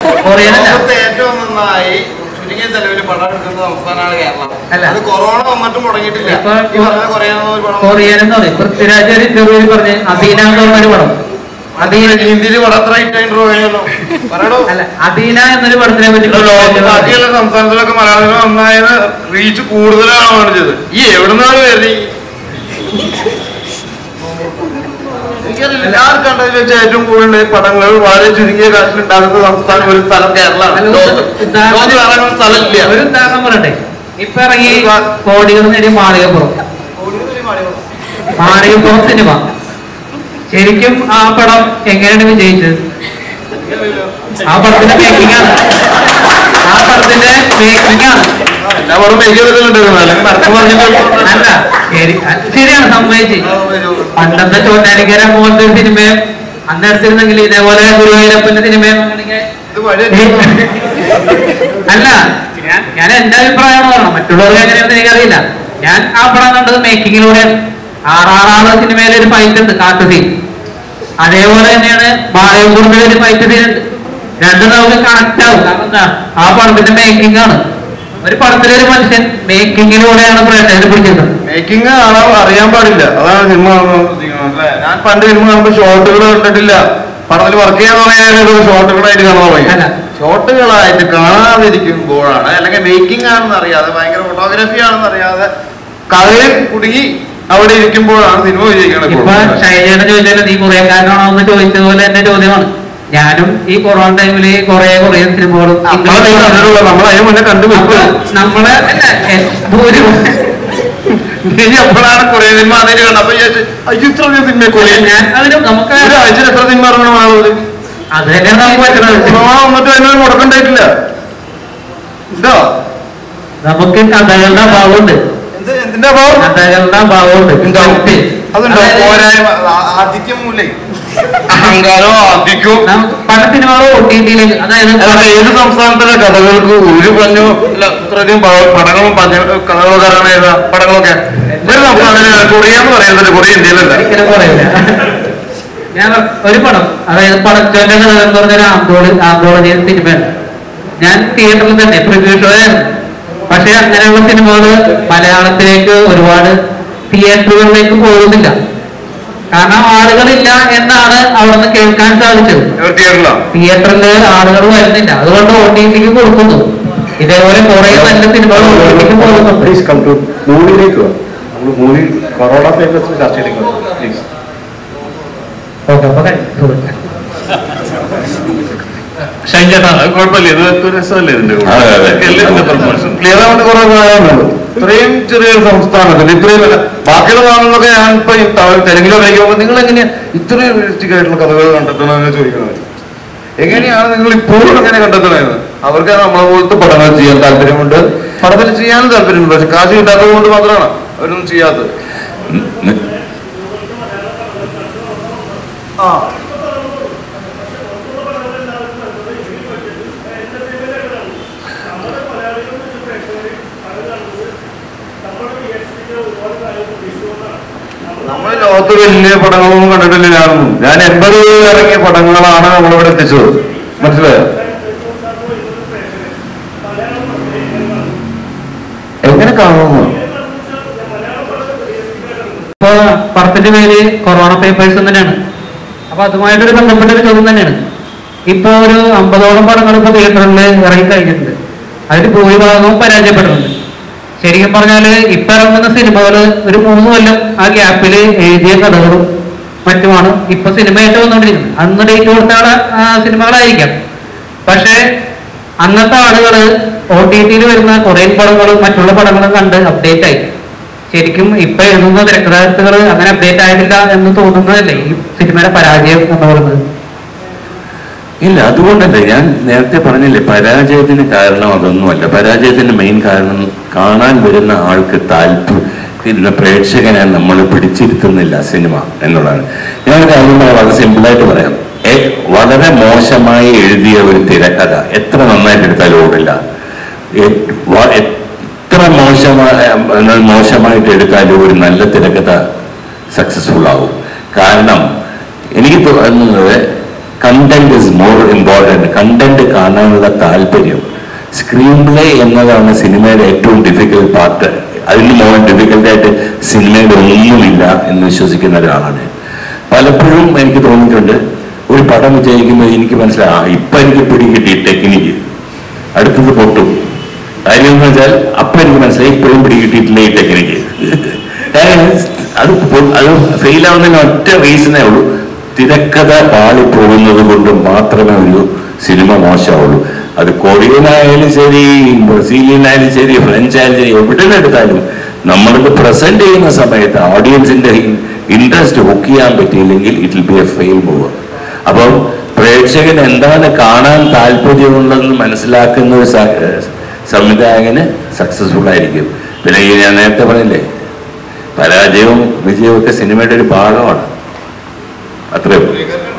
ഏറ്റവും നന്നായി ചുരുങ്ങിയ ചെലവിൽ പടം എടുക്കുന്ന സംസ്ഥാനമാണ് കേരളം. അത് കൊറോണ വന്നിട്ടും മുടങ്ങിയിട്ടില്ല. കൊറിയൻ എന്ന് പറയും പൃഥ്വിരാജ് ഇന്റർവ്യൂവിൽ പറഞ്ഞ് അധീന എന്നൊരു പടം, ഹിന്ദിയിൽ പടം അത്ര അല്ല അധീന എന്നൊരു പടത്തിനെ പറ്റി ബാക്കിയുള്ള സംസ്ഥാനത്തിലൊക്കെ മലയാളത്തിൽ നന്നായത് റീച്ച് കൂടുതലാണ് കാണിച്ചത്. ഈ എവിടുന്നാണ് വരുന്നത്? എല്ലാവരും കണ്ടതിൽ വെച്ച് ഏറ്റവും കൂടുതൽ പടങ്ങൾ വളരെ ചുരുങ്ങിയ കാശിൽ ഉണ്ടാകുന്ന സംസ്ഥാനം ഒരു സ്ഥലം കേരളമാണ്. സ്ഥലമില്ല. ഒരു ഉദാഹരണം പറയട്ടെ, ഇപ്പൊ ഇറങ്ങി കോടികൾ നേടിയ മാളികപ്പുറം സിനിമ ശരിക്കും ആ പടം എങ്ങനെയാണ് വിജയിച്ചത്? ആ പടത്തിന്റെ മേക്കിംഗ് ആണ്. അല്ല ശരിയാണ്, സംഭവിച്ച് പണ്ടത്തെ ചോറ്റാനിക്കര പോലത്തെ സിനിമയും അന്നടിച്ചിരുന്നെങ്കിൽ ഇതേപോലെ ഗുരുവായൂരപ്പന്റെ സിനിമയും അല്ല. ഞാൻ എന്റെ അഭിപ്രായമാണ് പറയണം, മറ്റുള്ളവർക്ക് എങ്ങനെയാണെന്ന് എനിക്കറിയില്ല. ഞാൻ ആ പടം കണ്ടത് മേക്കിങ്ങിലൂടെയാണ്. ആറാറ് സിനിമയിലെ ഒരു ഫൈറ്റ് ഉണ്ട്, കാട്ടു സീൻ. അതേപോലെ തന്നെയാണ് മാളയപ്പുറത്തിലെ ഒരു ഫൈറ്റ് സീൻ ഉണ്ട്. രണ്ടും നമുക്ക് കണക്ട് ആവും. കാരണം എന്താ, ആ പടത്തിന്റെ മേക്കിംഗ് ആണ്. ഒരു പടത്തിലെ ഒരു മനുഷ്യൻ മേക്കിങ്ങിലൂടെയാണ് പ്രേക്ഷകരെ പിടിച്ചത്. മേക്കിംഗ് അറിയാൻ പാടില്ല, അതാണ് സിനിമ കാണുന്നത്. ഞാൻ പണ്ട് സിനിമ കാണുമ്പോൾ ഷോട്ടുകൾ കണ്ടിട്ടില്ല. പടത്തിൽ വർക്ക് ചെയ്യാൻ പറയാനും ഷോട്ടുകളായിട്ട് കാണാൻ പറയും. ഷോട്ടുകളായിട്ട് കാണാതിരിക്കുമ്പോഴാണ്, അല്ലെങ്കിൽ മേക്കിംഗ് ആണെന്ന് അറിയാതെ, ഭയങ്കര ഫോട്ടോഗ്രാഫി ആണെന്ന് അറിയാതെ കഥയിൽ കുടുങ്ങി അവിടെ ഇരിക്കുമ്പോഴാണ് സിനിമ വിജയിക്കുന്നത്. ഇപ്പൊ ശൈലിയുടെ ചോദിച്ചാൽ നീ കൊറിയക്കാരനാണോ എന്ന് ചോദിച്ചതുപോലെ എന്റെ ചോദ്യമാണ്. ഞാനും ഈ കൊറോണ ടൈമില് കൊറിയൻ സിനിമകളും നമ്മളതിന് മുന്നേ നമ്മളെ എപ്പോഴാണ് കൊറിയൻ സിനിമ അതിന് കണ്ടത്? അപ്പൊ ഇത്ര സിനിമ കൊറിയൻ ഞാൻ അതിന് നമുക്ക് ഒരാഴ്ചയിൽ എത്ര സിനിമ ഇറങ്ങണം? അത് തന്നെയാണ് നമുക്ക് പറ്റുന്നത്. വന്നിട്ട് അതിനൊരു മുടക്കണ്ടായിട്ടില്ല. ഇതോ നമുക്ക് കഥകളുടെ അഭാവമുണ്ട്. എന്തിന്റെ അഭാവം? കഥകളുടെ അഭാവമുണ്ട്. അതുണ്ടോ? പോരായ്മ, ആധിക്യം മൂലം, അഹങ്കാരവും ആധിക്യവും. പല സിനിമകളും ഒട്ടിയിട്ടില്ലെങ്കിൽ, അതായത് ഏത് സംസ്ഥാനത്തിലെ കഥകൾക്ക് ഒരു പറഞ്ഞു ഇത്രയധികം പടങ്ങളും കഥകളൊക്കെ ഇറങ്ങണ പടങ്ങളൊക്കെ ഒരു സംസ്ഥാനത്തിന് കൊറിയാന്ന് പറയുന്നത് കൊറിയ ഇന്ത്യയിലല്ല. ഞാൻ ഒരു പടം, അതായത് പടച്ചോന്റെ കഥ എന്ന് പറഞ്ഞൊരു ആന്തോളജി സിനിമയാണ്. ഞാൻ തിയേറ്ററിൽ തന്നെ പ്രിവ്യൂ ഷോ ആയിരുന്നു. പക്ഷെ അങ്ങനെയുള്ള സിനിമകൾ മലയാളത്തിലേക്ക് ഒരുപാട് തിയേറ്ററുകളിലേക്ക് പോകുന്നില്ല. കാരണം ആളുകളില്ല എന്നാണ് അവിടെ നിന്ന് കേൾക്കാൻ സാധിച്ചത്. തിയേറ്ററിൽ ആളുകൾ വരുന്നില്ല, അതുകൊണ്ട് ഒ ടി ടിക്ക് കൊടുക്കുന്നു. ഇതേപോലെ കുറെ നല്ല സിനിമകൾ ഒ ടി ടിക്ക് പോകുന്നുണ്ട്. കൊറോണ പേപ്പേഴ്സ് ചർച്ച ചെയ്തിട്ടുണ്ട്. കുഴപ്പമില്ല, ഇത് രസമല്ലേ ഇതിന്റെ ക്ലിയർ ആവുന്ന കുറെ കാര്യങ്ങളുള്ളൂ. ഇത്രയും ചെറിയൊരു സംസ്ഥാനത്തിൽ ഇത്രയും ബാക്കിയുള്ള നാളുകളൊക്കെ ഞാൻ ഇപ്പൊ തെലുങ്കിലോ കഴിക്കുമ്പോൾ നിങ്ങൾ എങ്ങനെയാ ഇത്രയും റിയലിസ്റ്റിക് ആയിട്ടുള്ള കഥകൾ കണ്ടെത്തണമെന്ന് ചോദിക്കുന്നത്? എങ്ങനെയാണ് നിങ്ങൾ ഇപ്പോഴും എങ്ങനെ കണ്ടെത്തണത്? അവർക്ക് നമ്മളെ പോലത്തെ പടങ്ങൾ ചെയ്യാൻ താല്പര്യമുണ്ട്, പടത്തിൽ ചെയ്യാനും താല്പര്യമുണ്ട്. പക്ഷെ കാശ് കിട്ടാത്തത് കൊണ്ട് മാത്രമാണ് അവരൊന്നും ചെയ്യാത്തത്. നമ്മൾ ലോകത്ത് വലിയ പടങ്ങളൊന്നും കണ്ടിട്ടില്ല. ഞാൻ 80 ഇറങ്ങിയ പടങ്ങളാണ് നമ്മളിവിടെ എത്തിച്ചത്. മനസ്സിലായോ? എങ്ങനെ കാണുന്നു? ഇപ്പൊ പടത്തിന്റെ പേര് കൊറോണ പേപ്പേഴ്സ് തന്നെയാണ്. അപ്പൊ അതുമായിട്ടൊരു ബന്ധപ്പെട്ട ഒരു ചോദ്യം തന്നെയാണ്. ഇപ്പൊ ഒരു 50ഓളം പടങ്ങൾ ഇപ്പൊ തിയേറ്ററിൽ ഇറങ്ങി കഴിഞ്ഞിട്ടുണ്ട്. അതിൽ ഭൂരിഭാഗവും പരാജയപ്പെട്ടിട്ടുണ്ട്. ശരിക്കും പറഞ്ഞാല് ഇപ്പൊ ഇറങ്ങുന്ന സിനിമകള് ഒരു 3 കൊല്ലം ആ ഗ്യാപ്പില് എഴുതിയ കഥകളും മറ്റുമാണ് ഇപ്പൊ സിനിമയായിട്ട് വന്നുകൊണ്ടിരിക്കുന്നത്. അന്ന് ഡേറ്റ് കൊടുത്ത സിനിമകളായിരിക്കാം. പക്ഷെ അന്നത്തെ ആളുകള് ഒ ടി ടിയിൽ വരുന്ന കൊറിയൻ പടങ്ങളും മറ്റുള്ള പടങ്ങളും കണ്ട് അപ്ഡേറ്റ് ആയി. ശരിക്കും ഇപ്പൊ എഴുതുന്ന തിരക്കഥാകൃത്തുകൾ അങ്ങനെ അപ്ഡേറ്റ് ആയിട്ടില്ല എന്ന് തോന്നുന്നതല്ലേ ഈ സിനിമയുടെ പരാജയം എന്ന് പറയുന്നത്? ഇല്ല, അതുകൊണ്ടല്ലേ ഞാൻ നേരത്തെ പറഞ്ഞില്ലേ, പരാജയത്തിന് കാരണം അതൊന്നുമല്ല. പരാജയത്തിന്റെ മെയിൻ കാരണം കാണാൻ വരുന്ന ആൾക്ക് പ്രേക്ഷകനെ നമ്മൾ പിടിച്ചിരുത്തുന്നില്ല സിനിമ എന്നുള്ളതാണ്. ഞാനൊരു കാര്യം വളരെ സിമ്പിളായിട്ട് പറയാം. വളരെ മോശമായി എഴുതിയ ഒരു തിരക്കഥ എത്ര നന്നായിട്ട് എടുത്താലും ഓടില്ല. എത്ര മോശമായിട്ട് എടുത്താലും ഒരു നല്ല തിരക്കഥ സക്സസ്ഫുൾ ആവും. കാരണം എനിക്ക് തോന്നുന്നത് content is more important. Content കാണാനുള്ള താല്പര്യം. സ്ക്രീൻ പ്ലേ എന്നതാണ് സിനിമയുടെ ഏറ്റവും ഡിഫിക്കൽട്ട് പാർട്ട്. അതിന് മോർ ഡിഫിക്കൽട്ടായിട്ട് സിനിമയുടെ ഒന്നുമില്ല എന്ന് വിശ്വസിക്കുന്ന ഒരാളാണ്. പലപ്പോഴും എനിക്ക് തോന്നിയിട്ടുണ്ട്, ഒരു പടം വിജയിക്കുന്നത് എനിക്ക് മനസ്സിലായി ഇപ്പം എനിക്ക് പിടികിട്ടി ടെക്നിക്ക്, അടുത്തത് പൊട്ടും. കാര്യം എന്ന് വെച്ചാൽ അപ്പം എനിക്ക് മനസ്സിലായി ഇപ്പോഴും പിടികിട്ടിയിട്ടില്ല ഈ ടെക്നിക്ക്. അത് ഫെയിലാവുന്നതിന് ഒറ്റ റീസണേ ഉള്ളൂ, തിരക്കഥ പാളിപ്പോകുന്നത് കൊണ്ട് മാത്രമേ ഒരു സിനിമ മോശമാവുള്ളൂ. അത് കൊറിയനായാലും ശരി, ബ്രസീലിയനായാലും ശരി, ഫ്രഞ്ച് ആയാലും ശരി, എവിടെ എടുത്താലും നമ്മളിത് പ്രസന്റ് ചെയ്യുന്ന സമയത്ത് ഓഡിയൻസിന്റെ ഇൻട്രസ്റ്റ് ഹുക്ക് ചെയ്യാൻ പറ്റിയില്ലെങ്കിൽ it will be a fail movie. അപ്പം പ്രേക്ഷകൻ എന്താണ് കാണാൻ താല്പര്യമുള്ളതെന്ന് മനസ്സിലാക്കുന്ന ഒരു സംവിധായകന് സക്സസ്ഫുൾ ആയിരിക്കും. പിന്നെ ഈ ഞാൻ നേരത്തെ പറഞ്ഞില്ലേ, പരാജയവും വിജയവും ഒക്കെ സിനിമയുടെ ഒരു ഭാഗമാണ്. അത്രയും